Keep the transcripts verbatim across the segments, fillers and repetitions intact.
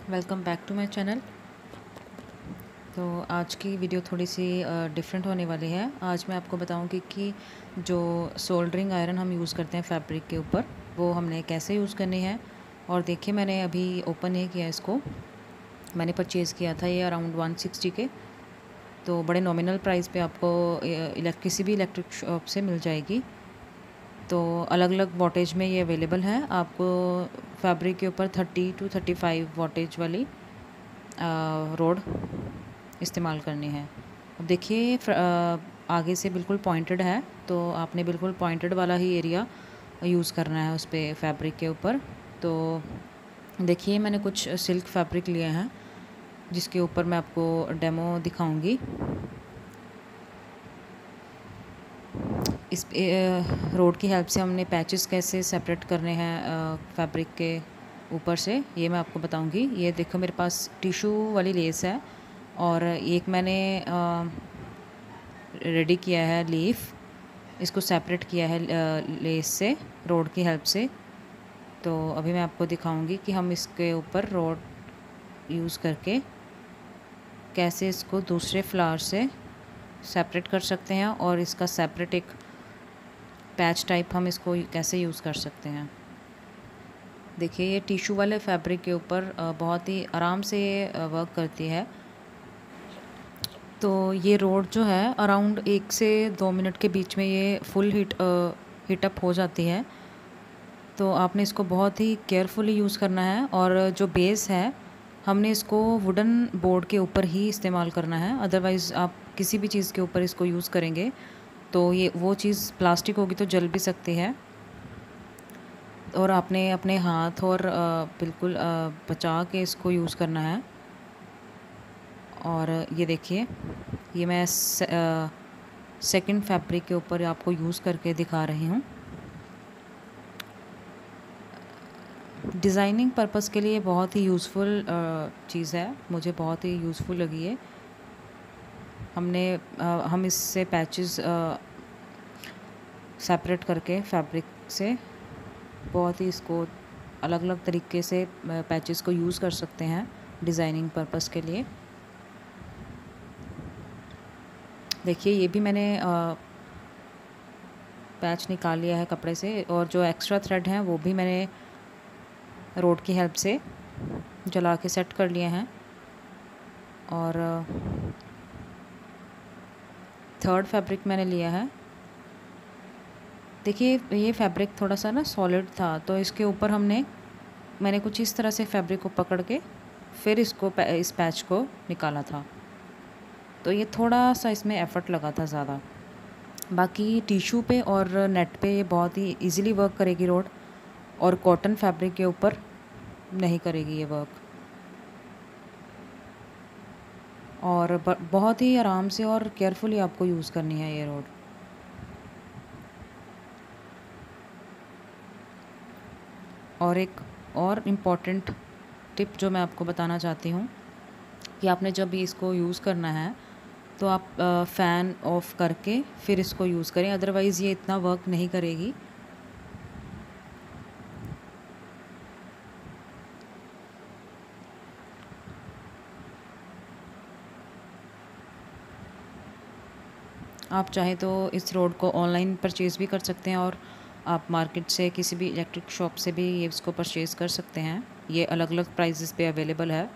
Welcome back to my channel. तो आज की वीडियो थोड़ी सी डिफरेंट होने वाली है। आज मैं आपको बताऊंगी कि जो सोल्डरिंग आयरन हम यूज़ करते हैं फैब्रिक के ऊपर, वो हमने कैसे यूज़ करनी है। और देखिए, मैंने अभी ओपन नहीं किया इसको। मैंने परचेज़ किया था ये अराउंड वन सिक्सटी के। तो बड़े नॉमिनल प्राइस पे आपको इलेक्ट किसी भी इलेक्ट्रिक शॉप से मिल जाएगी। तो अलग अलग वॉटेज में ये अवेलेबल है। आपको फैब्रिक के ऊपर thirty two thirty five wattage वाली रोड इस्तेमाल करनी है। अब देखिए, आगे से बिल्कुल पॉइंटेड है, तो आपने बिल्कुल पॉइंटेड वाला ही एरिया यूज़ करना है उस पर फैब्रिक के ऊपर। तो देखिए, मैंने कुछ सिल्क फैब्रिक लिए हैं जिसके ऊपर मैं आपको डेमो दिखाऊंगी। इस रोड की हेल्प से हमने पैचेस कैसे सेपरेट करने हैं फैब्रिक के ऊपर से, ये मैं आपको बताऊंगी। ये देखो, मेरे पास टिशू वाली लेस है और एक मैंने रेडी किया है लीफ, इसको सेपरेट किया है लेस से, रोड की हेल्प से। तो अभी मैं आपको दिखाऊंगी कि हम इसके ऊपर रोड यूज़ करके कैसे इसको दूसरे फ्लावर से सेपरेट कर सकते हैं और इसका सेपरेट एक पैच टाइप हम इसको कैसे यूज़ कर सकते हैं। देखिए, ये टिशू वाले फैब्रिक के ऊपर बहुत ही आराम से वर्क करती है। तो ये रोड जो है अराउंड एक से दो मिनट के बीच में ये फुल हीट हीटअप हो जाती है। तो आपने इसको बहुत ही केयरफुली यूज़ करना है। और जो बेस है, हमने इसको वुडन बोर्ड के ऊपर ही इस्तेमाल करना है। अदरवाइज़ आप किसी भी चीज़ के ऊपर इसको यूज़ करेंगे तो ये वो चीज़ प्लास्टिक होगी तो जल भी सकती है। और आपने अपने हाथ और बिल्कुल बचा के इसको यूज़ करना है। और ये देखिए, ये मैं से, सेकंड फैब्रिक के ऊपर आपको यूज़ करके दिखा रही हूँ। डिज़ाइनिंग पर्पस के लिए बहुत ही यूज़फुल चीज़ है, मुझे बहुत ही यूज़फुल लगी है। हमने हम इससे पैचेस सेपरेट करके फैब्रिक से बहुत ही इसको अलग अलग तरीके से पैचेस को यूज़ कर सकते हैं डिज़ाइनिंग पर्पस के लिए। देखिए, ये भी मैंने पैच निकाल लिया है कपड़े से, और जो एक्स्ट्रा थ्रेड हैं वो भी मैंने रोड की हेल्प से जला के सेट कर लिए हैं। और थर्ड फैब्रिक मैंने लिया है। देखिए, ये फैब्रिक थोड़ा सा ना सॉलिड था, तो इसके ऊपर हमने मैंने कुछ इस तरह से फैब्रिक को पकड़ के फिर इसको इस पैच को निकाला था। तो ये थोड़ा सा इसमें एफ़र्ट लगा था ज़्यादा। बाकी टिशू पे और नेट पे ये बहुत ही इजीली वर्क करेगी रोड, और कॉटन फैब्रिक के ऊपर नहीं करेगी ये वर्क। और बहुत ही आराम से और केयरफुली आपको यूज़ करनी है ये रोड। और एक और इम्पॉर्टेंट टिप जो मैं आपको बताना चाहती हूँ कि आपने जब भी इसको यूज़ करना है तो आप फ़ैन ऑफ करके फिर इसको यूज़ करें, अदरवाइज़ ये इतना वर्क नहीं करेगी। आप चाहे तो इस रोड को ऑनलाइन परचेज़ भी कर सकते हैं, और आप मार्केट से किसी भी इलेक्ट्रिक शॉप से भी ये इसको परचेज़ कर सकते हैं। ये अलग अलग प्राइसेस पे अवेलेबल है।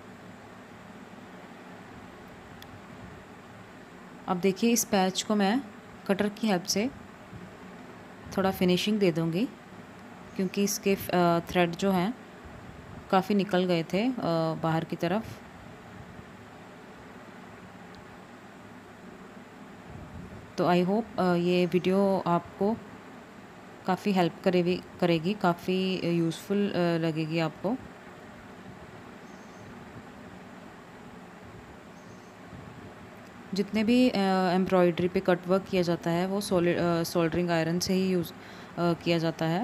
अब देखिए, इस पैच को मैं कटर की हेल्प से थोड़ा फिनिशिंग दे दूँगी, क्योंकि इसके थ्रेड जो हैं काफ़ी निकल गए थे बाहर की तरफ। तो आई होप ये वीडियो आपको काफ़ी हेल्प करेगी करेगी काफ़ी यूज़फुल लगेगी आपको। जितने भी एम्ब्रॉयडरी पे कट वर्क किया जाता है वो सोलिड सोल्डरिंग आयरन से ही यूज़ किया जाता है।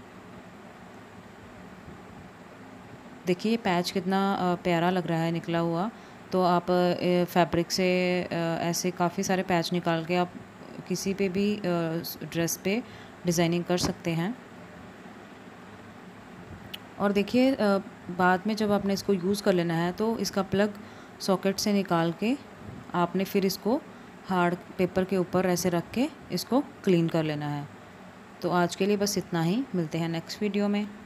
देखिए, ये पैच कितना प्यारा लग रहा है निकला हुआ। तो आप फैब्रिक से ऐसे काफ़ी सारे पैच निकाल के आप किसी पे भी ड्रेस पे डिज़ाइनिंग कर सकते हैं। और देखिए, बाद में जब आपने इसको यूज़ कर लेना है तो इसका प्लग सॉकेट से निकाल के आपने फिर इसको हार्ड पेपर के ऊपर ऐसे रख के इसको क्लीन कर लेना है। तो आज के लिए बस इतना ही, मिलते हैं नेक्स्ट वीडियो में।